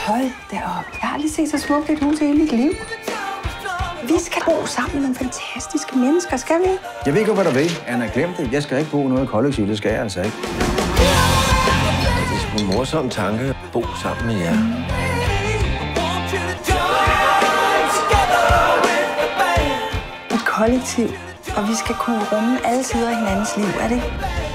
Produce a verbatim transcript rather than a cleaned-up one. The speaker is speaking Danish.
Hold da op. Jeg har aldrig set så smukt et hus i hele mit liv. Vi skal bo sammen med nogle fantastiske mennesker, skal vi? Jeg ved ikke, hvad du vil. Anna, glem det. Jeg skal ikke bo noget kollektivt. Det skal jeg altså ikke. Det er sgu en morsom tanke at bo sammen med jer. Et kollektiv, og vi skal kunne rumme alle sider af hinandens liv, er det ikke?